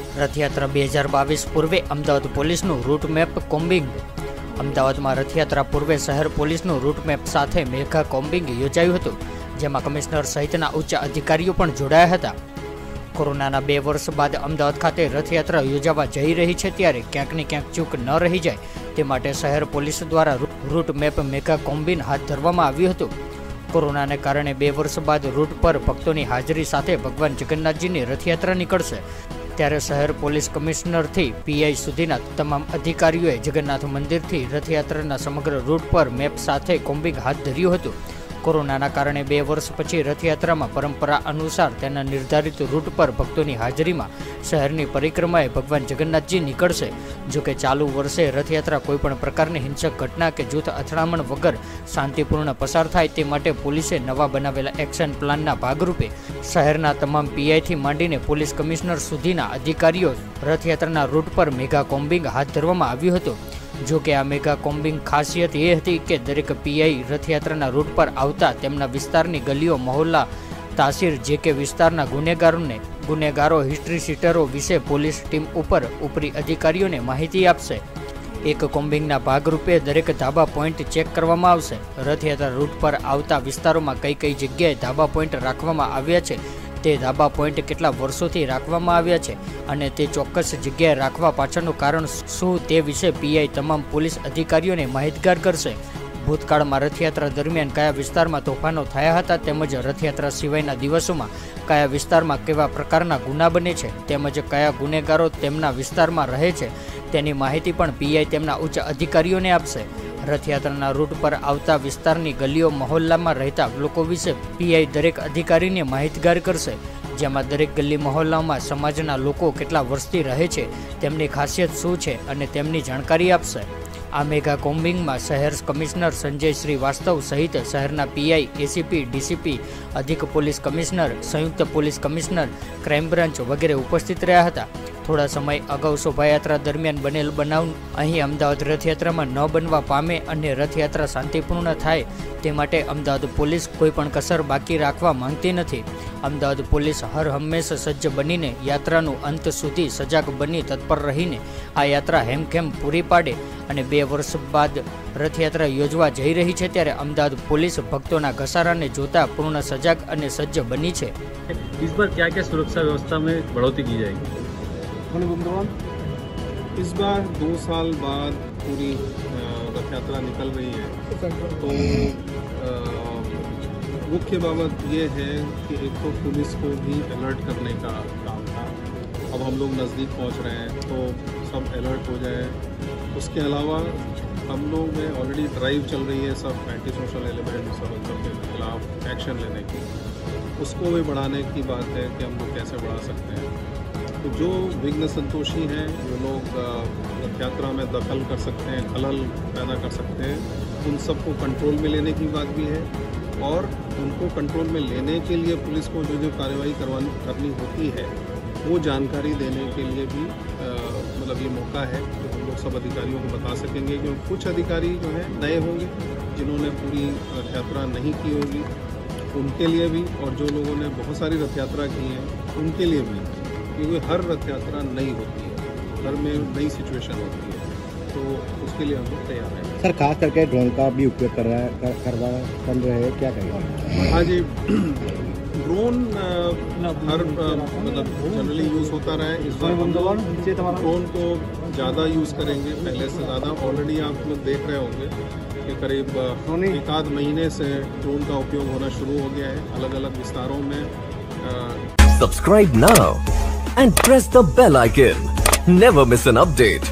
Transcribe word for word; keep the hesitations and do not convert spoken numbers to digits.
રથયાત્રા બે હજાર બાવીસ પૂર્વે અમદાવાદ પોલીસનું રૂટ મેપ કોમ્બિંગ. અમદાવાદમાં રથયાત્રા પૂર્વે શહેર પોલીસનું રૂટ મેપ સાથે મેગા કોમ્બિંગ યોજાયું હતું, જેમાં કમિશનર સહિતના ઉચ્ચ અધિકારીઓ પણ જોડાયા હતા. કોરોનાના બે વર્ષ બાદ અમદાવાદ ખાતે રથયાત્રા યોજાવા જઈ રહી છે, ત્યારે ક્યાંકને ક્યાંક ચૂક ન રહી જાય તે માટે શહેર પોલીસ દ્વારા રૂટ મેપ મેગા કોમ્બિન હાથ ધરવામાં આવ્યું હતું. કોરોનાને કારણે બે વર્ષ બાદ રૂટ પર ભક્તોની હાજરી સાથે ભગવાન જગન્નાથજીની રથયાત્રા નીકળશે, ત્યારે શહેર પોલીસ કમિશનરથી પીઆઈ સુધીના તમામ અધિકારીઓએ જગન્નાથ મંદિરથી રથયાત્રાના સમગ્ર રૂટ પર મેપ સાથે કોમ્બિંગ હાથ ધર્યું હતું. કોરોનાના કારણે બે વર્ષ પછી રથયાત્રામાં પરંપરા અનુસાર તેના નિર્ધારિત રૂટ પર ભક્તોની હાજરીમાં શહેરની પરિક્રમાએ ભગવાન જગન્નાથજી નીકળશે. જોકે ચાલુ વર્ષે રથયાત્રા કોઈપણ પ્રકારની હિંસક ઘટના કે જૂથ અથડામણ વગર શાંતિપૂર્ણ પસાર થાય તે માટે પોલીસે નવા બનાવેલા એક્શન પ્લાનના ભાગરૂપે શહેરના તમામ પીઆઈથી માંડીને પોલીસ કમિશનર સુધીના અધિકારીઓ રથયાત્રાના રૂટ પર મેગા કોમ્બિંગ હાથ ધરવામાં આવ્યું હતું. જો કે આ મેગા કોમ્બિંગ ખાસિયત એ હતી કે દરેક પીઆઈ રથયાત્રાના રૂટ પર આવતા તેમના વિસ્તારની ગલીઓ, મહોલ્લા, તાસીર જે કે વિસ્તારના ગુનેગારોને ગુનેગારો હિસ્ટ્રી શીટરો વિશે પોલીસ ટીમ ઉપર ઉપરી અધિકારીઓને માહિતી આપશે. એક કોમ્બિંગના ભાગરૂપે દરેક ધાબા પોઈન્ટ ચેક કરવામાં આવશે. રથયાત્રા રૂટ પર આવતા વિસ્તારોમાં કઈ કઈ જગ્યાએ ધાબા પોઈન્ટ રાખવામાં આવ્યા છે, તે ધાબા પોઈન્ટ કેટલા વર્ષોથી રાખવામાં આવ્યા છે અને તે ચોક્કસ જગ્યાએ રાખવા પાછળનું કારણ શું તે વિશે પીઆઈ તમામ પોલીસ અધિકારીઓને માહિતગાર કરશે. ભૂતકાળમાં રથયાત્રા દરમિયાન કયા વિસ્તારમાં તોફાનો થયા હતા, તેમજ રથયાત્રા સિવાયના દિવસોમાં કયા વિસ્તારમાં કેવા પ્રકારના ગુના બને છે, તેમજ કયા ગુનેગારો તેમના વિસ્તારમાં રહે છે, તેની માહિતી પણ પીઆઈ તેમના ઉચ્ચ અધિકારીઓને આપશે. રથયાત્રાના રૂટ પર આવતા વિસ્તારની ગલીઓ, મહોલ્લામાં રહેતા લોકો વિશે પીઆઈ દરેક અધિકારીને માહિતગાર કરશે, જેમાં દરેક ગલી મહોલ્લામાં સમાજના લોકો કેટલા વર્ષથી રહે છે, તેમની ખાસિયત શું છે અને તેમની જાણકારી આપશે. આ મેગા કોમ્બિંગમાં શહેર કમિશનર સંજય શ્રીવાસ્તવ સહિત શહેરના પીઆઈ, એસીપી, ડીસીપી, અધિક પોલીસ કમિશનર, સંયુક્ત પોલીસ કમિશનર, ક્રાઇમ બ્રાન્ચ વગેરે ઉપસ્થિત રહ્યા હતા. થોડા સમય અગાઉ શોભાયાત્રા દરમિયાન બનેલ બનાવ અહીં અમદાવાદ રથયાત્રામાં ન બનવા પામે અને રથયાત્રા શાંતિપૂર્ણ થાય તે માટે અમદાવાદ પોલીસ કોઈ પણ કસર બાકી રાખવા માંગતી નથી. અમદાવાદ પોલીસ હર હંમેશ સજ્જ બનીને યાત્રાનું અંત સુધી સજાગ બની તત્પર રહીને આ યાત્રા હેમખેમ પૂરી પાડે અને બે વર્ષ બાદ રથયાત્રા યોજવા જઈ રહી છે, ત્યારે અમદાવાદ પોલીસ ભક્તોના ઘસારાને જોતા પૂર્ણ સજાગ અને સજ્જ બની છે. इस बार क्या क्या सुरक्षा व्यवस्था में बढ़ोतरी की जाएगी? इस बार दो साल बाद पूरी रथ यात्रा निकल रही है, तो मुख्य बाबत ये है कि एक तो पुलिस को भी अलर्ट करने का काम था. अब हम लोग नज़दीक पहुंच रहे हैं तो सब अलर्ट हो जाए. उसके अलावा हम लोग में ऑलरेडी ड्राइव चल रही है सब एंटी सोशल एलिमेंट्स और सबके खिलाफ एक्शन लेने की, उसको भी बढ़ाने की बात है कि हम लोग कैसे बढ़ा सकते हैं. तो जो विघ्न संतोषी हैं, जो लोग रथ यात्रा में दखल कर सकते हैं, खलल पैदा कर सकते हैं, उन सबको कंट्रोल में लेने की बात भी है. और उनको कंट्रोल में लेने के लिए पुलिस को जो जो कार्रवाई करवानी करनी होती है वो जानकारी देने के लिए भी आ, मतलब ये मौका है जो हम लोग सब अधिकारियों को बता सकेंगे. क्योंकि कुछ अधिकारी जो हैं नए होंगे, जिन्होंने पूरी रथ यात्रा नहीं की होगी, उनके लिए भी, और जो लोगों ने बहुत सारी रथ यात्रा की हैं उनके लिए भी, क्योंकि हर रथ यात्रा नई होती है, हर में नई सिचुएशन होती है, तो उसके लिए हम लोग तैयार हैं. सर, खास करके ड्रोन का भी उपयोग कर रहा है कर, करवा कर रहे हैं, क्या कहेंगे? हाँ जी, ड्रोन हर मतलब जनरली यूज़ होता रहा है. इस बार हम ड्रोन को ज़्यादा यूज़ करेंगे, पहले से ज़्यादा. ऑलरेडी आप लोग देख रहे होंगे कि करीब एक आध महीने से ड्रोन का उपयोग होना शुरू हो गया है अलग अलग विस्तारों में. Subscribe now and press the bell icon. Never miss an update.